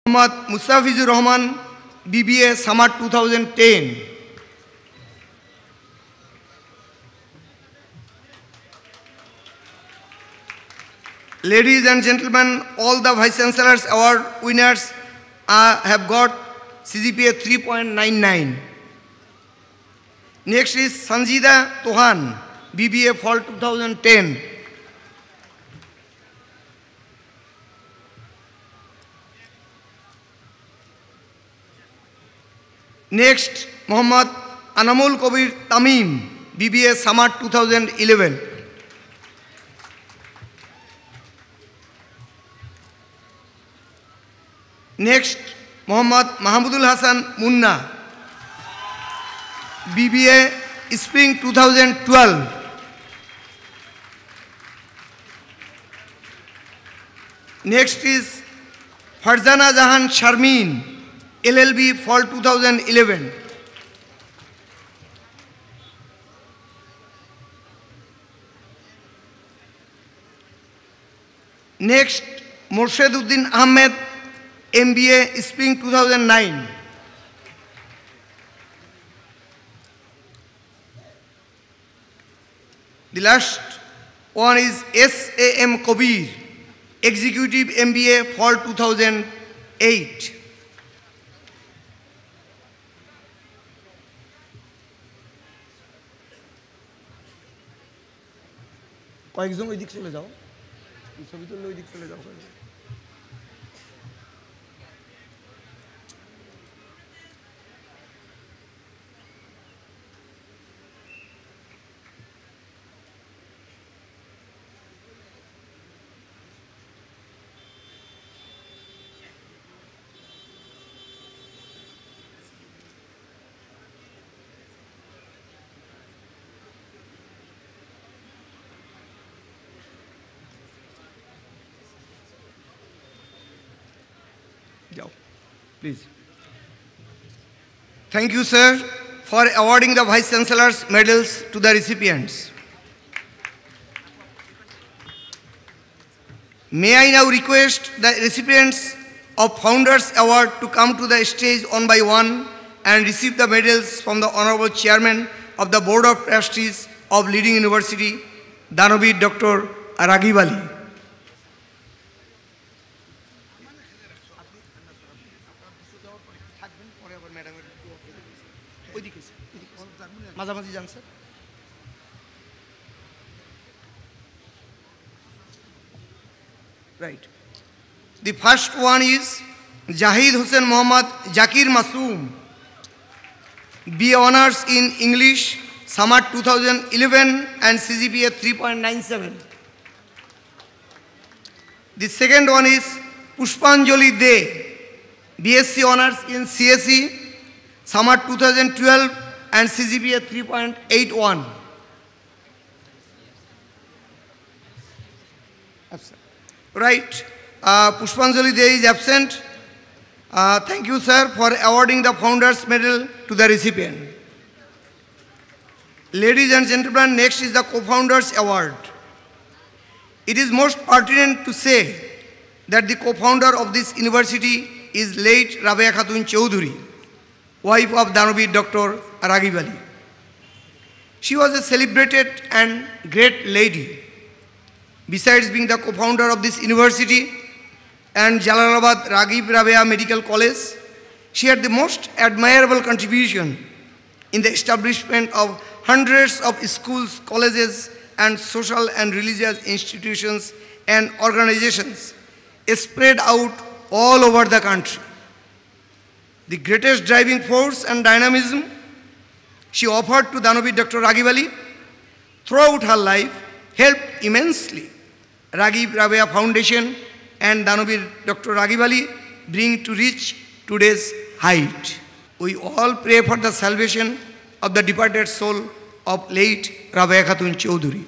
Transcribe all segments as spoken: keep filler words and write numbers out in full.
Muhammad Mustafizur Rahman, B B A, Summer two thousand ten. Ladies and gentlemen, all the Vice Chancellors Award winners uh, have got C G P A three point nine nine. Next is Sanjida Tohan, B B A, Fall two thousand ten. Next, Muhammad Anamul Kabir Tamim, B B A, Summer two thousand eleven. Next, Muhammad Mahamudul Hassan Munna, B B A, Spring two thousand twelve. Next is Farzana Jahan Sharmin, L L B, Fall two thousand eleven. Next, Morsheduddin Ahmed, M B A, Spring two thousand nine. The last one is S A M Kabir, Executive M B A, Fall two thousand eight. কয়েকজন ওই দিক চলে যাও, ছবি তুললে ওই দিক চলে যাও। Please. Thank you, sir, for awarding the Vice Chancellor's medals to the recipients. May I now request the recipients of Founders Award to come to the stage one by one and receive the medals from the Honorable Chairman of the Board of Trustees of leading university, Danabir Doctor Ragib Ali. Right. The first one is Jahid Hussain Muhammad Zakir Masoom, B A Honours in English, Summer two thousand eleven and C G P A three point nine seven. The second one is Pushpanjali De, B S c Honours in C S E, Summer two thousand twelve and C G P A three point eight one. Right. Uh, Pushpanjali De is absent. Uh, thank you, sir, for awarding the Founders Medal to the recipient. Ladies and gentlemen, next is the Co-Founders Award. It is most pertinent to say that the co-founder of this university is late Rabia Khatun Chowdhury, wife of Danabir Doctor Ragib Ali. She was a celebrated and great lady. Besides being the co-founder of this university and Jalalabad Ragib Rabia Medical College, she had the most admirable contribution in the establishment of hundreds of schools, colleges, and social and religious institutions and organizations spread out all over the country. The greatest driving force and dynamism she offered to Danabir Doctor Ragib Ali throughout her life helped immensely Ragib Rabia Foundation and Danabir Doctor Ragib Ali bring to reach today's height. We all pray for the salvation of the departed soul of late Rabia Khatun Chowdhury.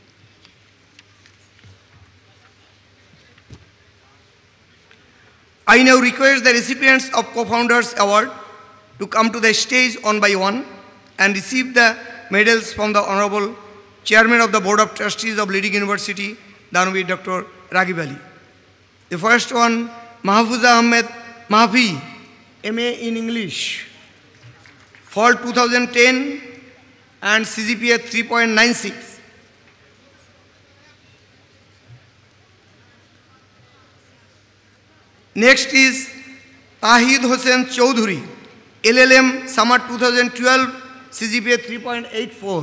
I now request the recipients of Co-Founders Award to come to the stage one by one and receive the medals from the Honorable Chairman of the Board of Trustees of leading university, Danabir Doctor Ragib Ali. The first one, Mahfuza Ahmed Mahfi, M A in English, for two thousand ten and C G P A three point nine six. Next is Tahid Hossain Chowdhury, L L M, Summer two thousand twelve, C G P A three point eight four.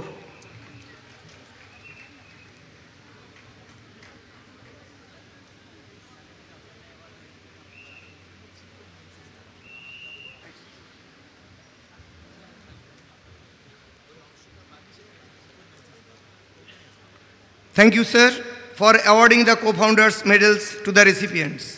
Thank you, sir, for awarding the co-founders medals to the recipients.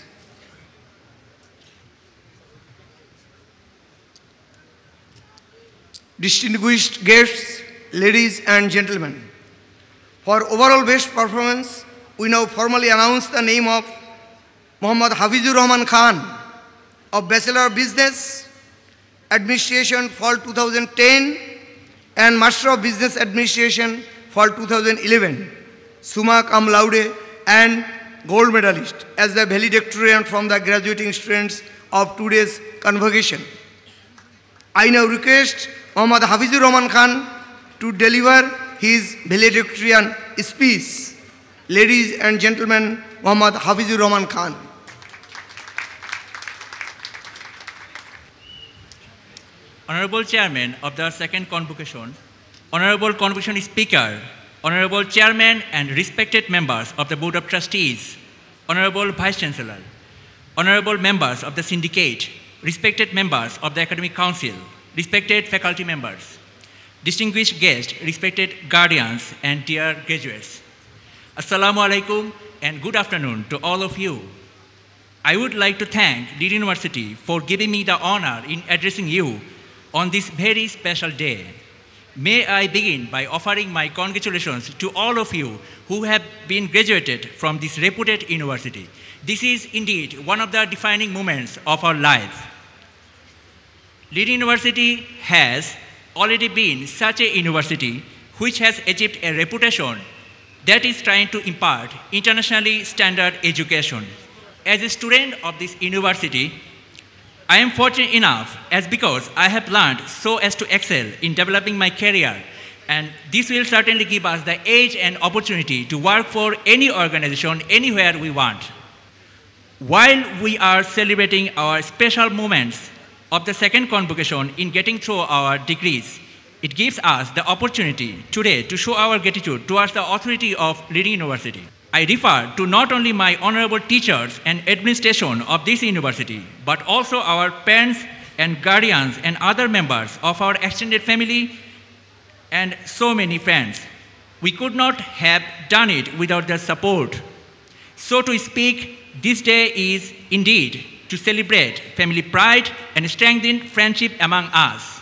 Distinguished guests, ladies and gentlemen, for overall best performance, we now formally announce the name of Mohammad Hafizur Rahman Khan of Bachelor of Business Administration for two thousand ten and Master of Business Administration for two thousand eleven, summa cum laude and gold medalist as the valedictorian from the graduating students of today's convocation. I now request Mohammad Hafizur Rahman Khan to deliver his valedictorian speech. Ladies and gentlemen, Mohammad Hafizur Rahman Khan. Honorable Chairman of the second convocation, Honorable Convocation Speaker, Honorable Chairman and respected members of the Board of Trustees, Honorable Vice Chancellor, Honorable members of the Syndicate, respected members of the Academic Council, respected faculty members, distinguished guests, respected guardians, and dear graduates. Assalamu alaikum and good afternoon to all of you. I would like to thank Lead University for giving me the honor in addressing you on this very special day. May I begin by offering my congratulations to all of you who have been graduated from this reputed university. This is indeed one of the defining moments of our life. Lead University has already been such a university which has achieved a reputation that is trying to impart internationally standard education. As a student of this university, I am fortunate enough as because I have learned so as to excel in developing my career, and this will certainly give us the edge and opportunity to work for any organization anywhere we want. While we are celebrating our special moments of the second convocation in getting through our degrees, it gives us the opportunity today to show our gratitude towards the authority of Leading University. I refer to not only my honorable teachers and administration of this university, but also our parents and guardians and other members of our extended family and so many friends. We could not have done it without their support. So to speak, this day is indeed to celebrate family pride and strengthen friendship among us.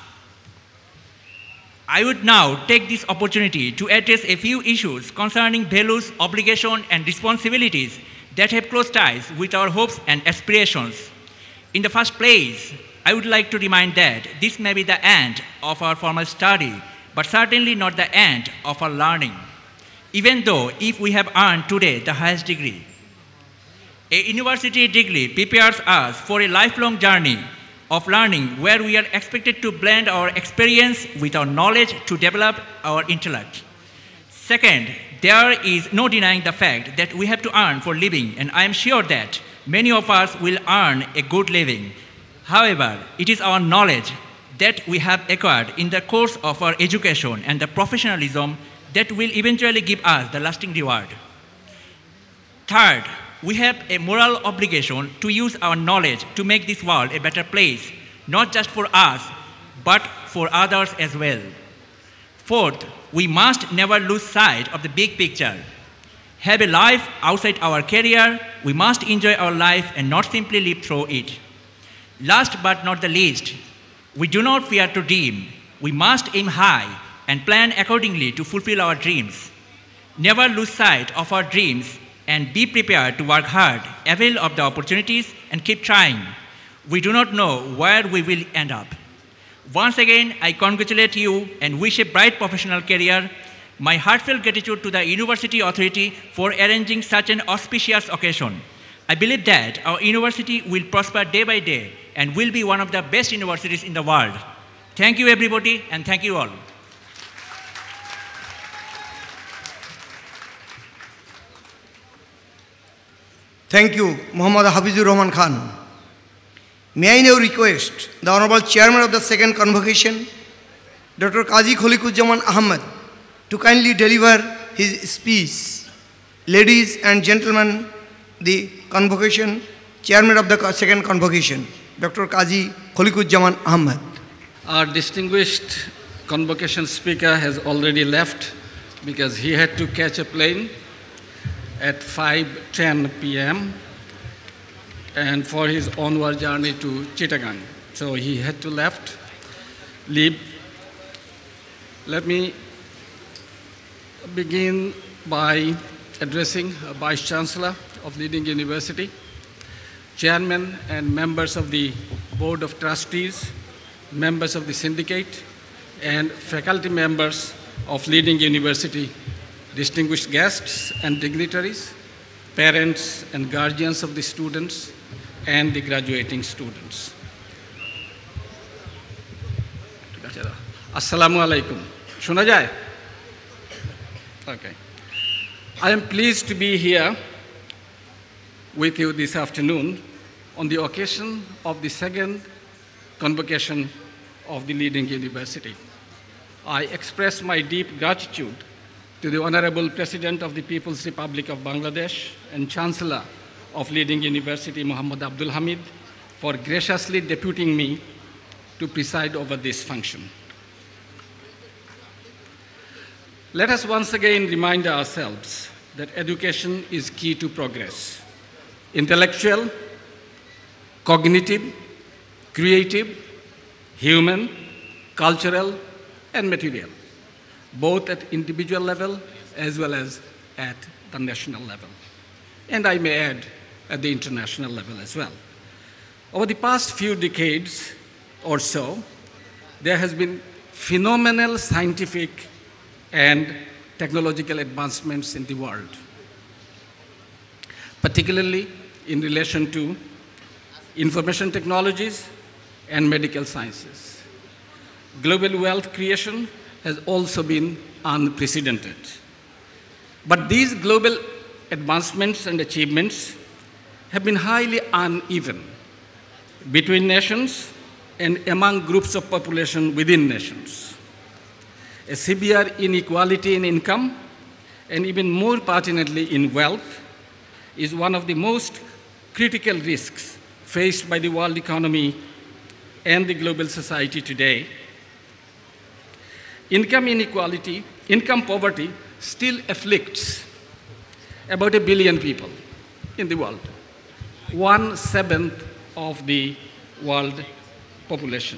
I would now take this opportunity to address a few issues concerning values, obligations, and responsibilities that have close ties with our hopes and aspirations. In the first place, I would like to remind that this may be the end of our formal study, but certainly not the end of our learning, even though if we have earned today the highest degree. A university degree prepares us for a lifelong journey of learning where we are expected to blend our experience with our knowledge to develop our intellect. Second, there is no denying the fact that we have to earn for living, and I am sure that many of us will earn a good living. However, it is our knowledge that we have acquired in the course of our education and the professionalism that will eventually give us the lasting reward. Third, we have a moral obligation to use our knowledge to make this world a better place, not just for us, but for others as well. Fourth, we must never lose sight of the big picture. Have a life outside our career, we must enjoy our life and not simply live through it. Last but not the least, we do not fear to dream. We must aim high and plan accordingly to fulfill our dreams. Never lose sight of our dreams and be prepared to work hard, avail of the opportunities, and keep trying. We do not know where we will end up. Once again, I congratulate you and wish a bright professional career. My heartfelt gratitude to the University Authority for arranging such an auspicious occasion. I believe that our university will prosper day by day and will be one of the best universities in the world. Thank you, everybody, and thank you all. Thank you, Muhammad Hafizur Rahman Khan. May I now request the Honorable Chairman of the second convocation, Doctor Qazi Khalikuজ্জামান Ahmed, to kindly deliver his speech. Ladies and gentlemen, the convocation, Chairman of the second convocation, Doctor Qazi Khalikuজ্জামান Ahmed. Our distinguished convocation speaker has already left because he had to catch a plane at five ten p m and for his onward journey to Chittagong. So he had to left, leave. Let me begin by addressing a Vice Chancellor of leading university, Chairman and members of the Board of Trustees, members of the syndicate, and faculty members of leading university, distinguished guests and dignitaries, parents and guardians of the students, and the graduating students. Assalamu alaikum. Shuna jai? Okay. I am pleased to be here with you this afternoon on the occasion of the second convocation of the leading university. I express my deep gratitude to the Honorable President of the People's Republic of Bangladesh and Chancellor of leading university, Muhammad Abdul Hamid, for graciously deputing me to preside over this function. Let us once again remind ourselves that education is key to progress. Intellectual, cognitive, creative, human, cultural, and material, both at individual level as well as at the national level. And I may add, at the international level as well. Over the past few decades or so, there has been phenomenal scientific and technological advancements in the world, particularly in relation to information technologies and medical sciences. Global wealth creation has also been unprecedented. But these global advancements and achievements have been highly uneven between nations and among groups of population within nations. A severe inequality in income, and even more pertinently in wealth, is one of the most critical risks faced by the world economy and the global society today. Income inequality, income poverty still afflicts about a billion people in the world, one-seventh of the world population.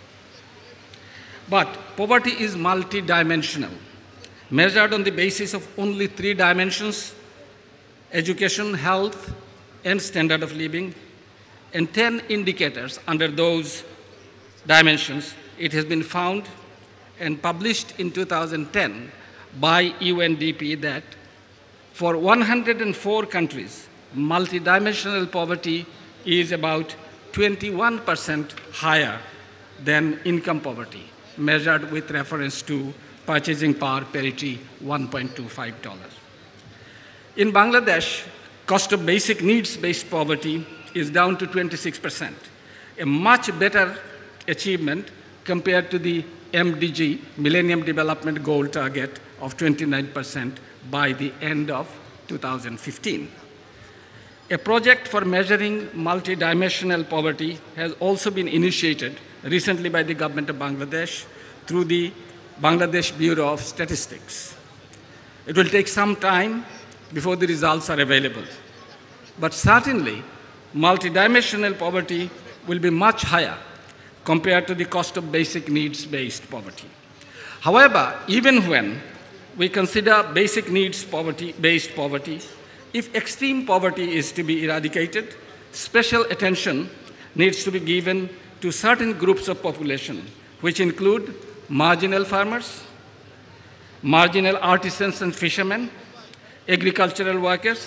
But poverty is multidimensional, measured on the basis of only three dimensions: education, health, and standard of living, and ten indicators under those dimensions. It has been found and published in two thousand ten by U N D P that for one hundred four countries, multidimensional poverty is about twenty-one percent higher than income poverty, measured with reference to purchasing power parity one point two five dollars. In Bangladesh, cost of basic needs-based poverty is down to twenty-six percent, a much better achievement compared to the M D G, Millennium Development Goal target of twenty-nine percent by the end of two thousand fifteen. A project for measuring multidimensional poverty has also been initiated recently by the government of Bangladesh through the Bangladesh Bureau of Statistics. It will take some time before the results are available, but certainly multidimensional poverty will be much higher compared to the cost of basic needs-based poverty. However, even when we consider basic needs poverty-based poverty, if extreme poverty is to be eradicated, special attention needs to be given to certain groups of population, which include marginal farmers, marginal artisans and fishermen, agricultural workers,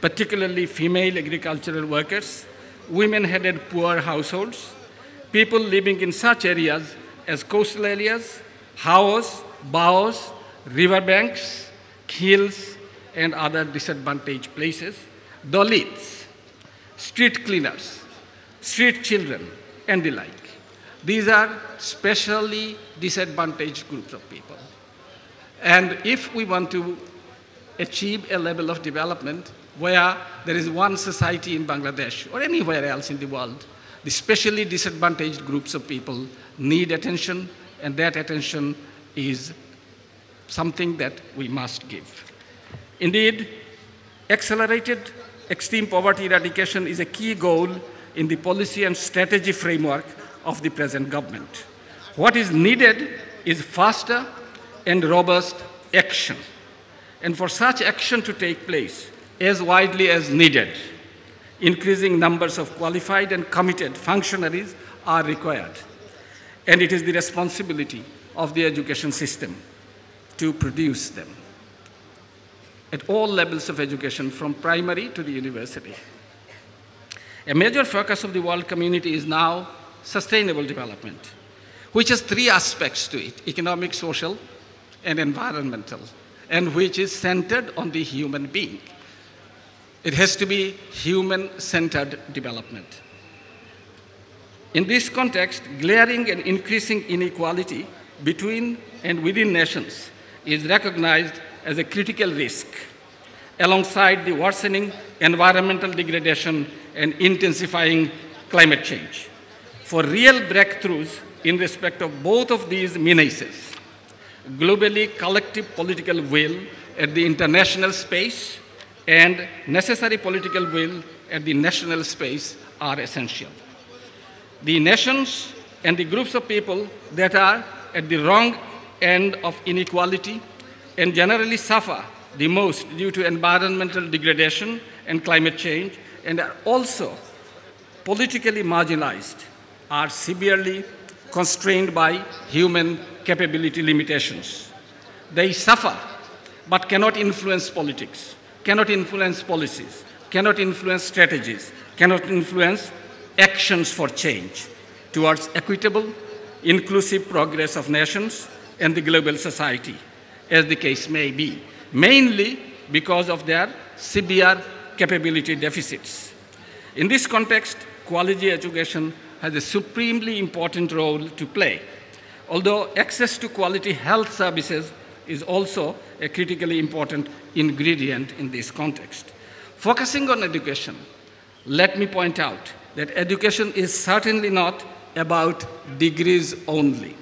particularly female agricultural workers, women-headed poor households, people living in such areas as coastal areas, haos, baos, riverbanks, hills, and other disadvantaged places, Dalits, street cleaners, street children, and the like. These are specially disadvantaged groups of people. And if we want to achieve a level of development where there is one society in Bangladesh or anywhere else in the world, the specially disadvantaged groups of people need attention, and that attention is something that we must give. Indeed, accelerated extreme poverty eradication is a key goal in the policy and strategy framework of the present government. What is needed is faster and robust action. And for such action to take place as widely as needed, increasing numbers of qualified and committed functionaries are required. And it is the responsibility of the education system to produce them at all levels of education, from primary to the university. A major focus of the world community is now sustainable development, which has three aspects to it: economic, social, and environmental, and which is centered on the human being. It has to be human-centered development. In this context, glaring and increasing inequality between and within nations is recognized as a critical risk, alongside the worsening environmental degradation and intensifying climate change. For real breakthroughs in respect of both of these menaces, globally collective political will at the international space and necessary political will at the national space are essential. The nations and the groups of people that are at the wrong end of inequality and generally suffer the most due to environmental degradation and climate change, and are also politically marginalized, are severely constrained by human capability limitations. They suffer but cannot influence politics, cannot influence policies, cannot influence strategies, cannot influence actions for change towards equitable, inclusive progress of nations and the global society, as the case may be, mainly because of their severe capability deficits. In this context, quality education has a supremely important role to play, although access to quality health services is also a critically important ingredient in this context. Focusing on education, let me point out that education is certainly not about degrees only.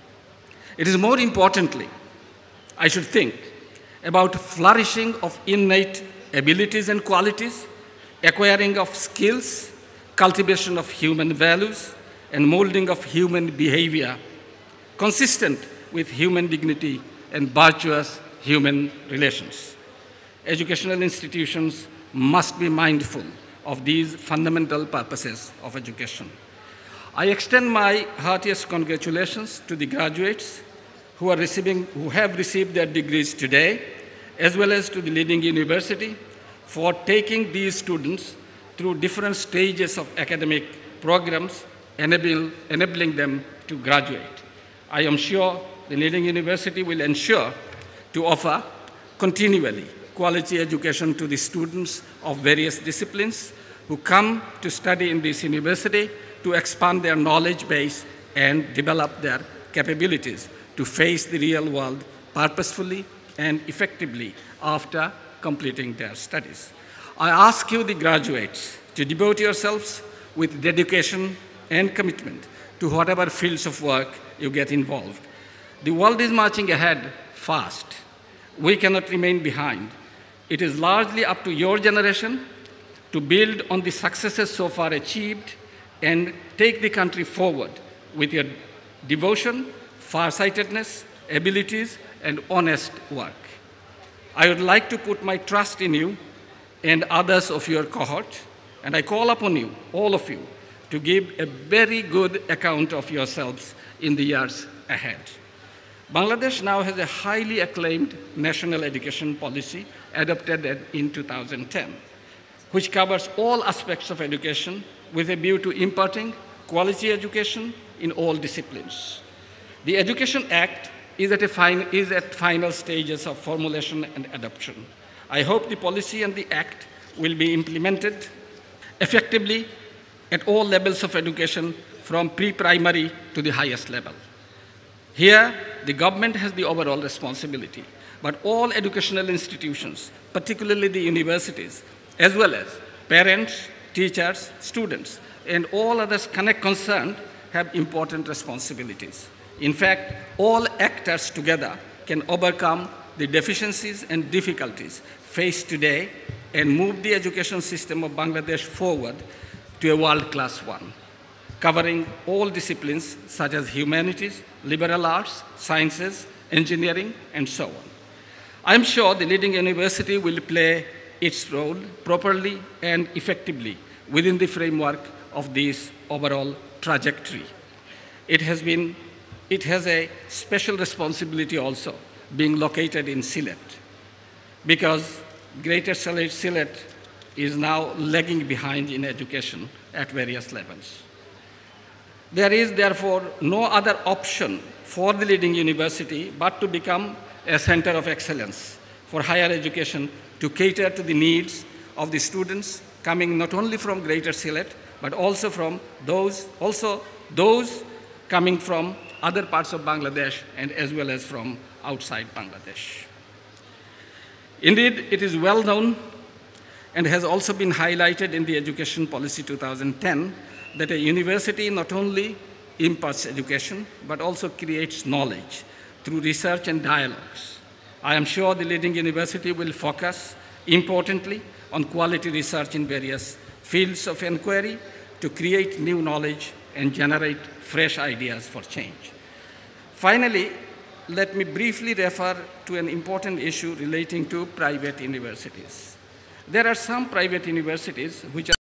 It is more importantly, I should think, about flourishing of innate abilities and qualities, acquiring of skills, cultivation of human values, and molding of human behavior consistent with human dignity and virtuous human relations. Educational institutions must be mindful of these fundamental purposes of education. I extend my heartiest congratulations to the graduates who are receiving, who have received their degrees today, as well as to the leading university for taking these students through different stages of academic programs, enable, enabling them to graduate. I am sure the leading university will ensure to offer continually quality education to the students of various disciplines who come to study in this university to expand their knowledge base and develop their capabilities to face the real world purposefully and effectively after completing their studies. I ask you, the graduates, to devote yourselves with dedication and commitment to whatever fields of work you get involved. The world is marching ahead fast. We cannot remain behind. It is largely up to your generation to build on the successes so far achieved and take the country forward with your devotion, farsightedness, abilities, and honest work. I would like to put my trust in you and others of your cohort, and I call upon you, all of you, to give a very good account of yourselves in the years ahead. Bangladesh now has a highly acclaimed national education policy adopted in two thousand ten. which covers all aspects of education with a view to imparting quality education in all disciplines. The Education Act is at, a fin is at final stages of formulation and adoption. I hope the policy and the Act will be implemented effectively at all levels of education from pre-primary to the highest level. Here, the government has the overall responsibility, but all educational institutions, particularly the universities, as well as parents, teachers, students, and all others connect concerned have important responsibilities. In fact, all actors together can overcome the deficiencies and difficulties faced today and move the education system of Bangladesh forward to a world-class one, covering all disciplines such as humanities, liberal arts, sciences, engineering, and so on. I am sure the leading university will play its role properly and effectively within the framework of this overall trajectory. It has been, it has a special responsibility also being located in Sylhet, because Greater Sylhet is now lagging behind in education at various levels. There is therefore no other option for the leading university but to become a center of excellence for higher education to cater to the needs of the students coming not only from Greater Sylhet, but also from those, also those coming from other parts of Bangladesh and as well as from outside Bangladesh. Indeed, it is well known and has also been highlighted in the Education Policy two thousand ten that a university not only imparts education, but also creates knowledge through research and dialogues. I am sure the leading university will focus importantly on quality research in various fields of inquiry to create new knowledge and generate fresh ideas for change. Finally, let me briefly refer to an important issue relating to private universities. There are some private universities which are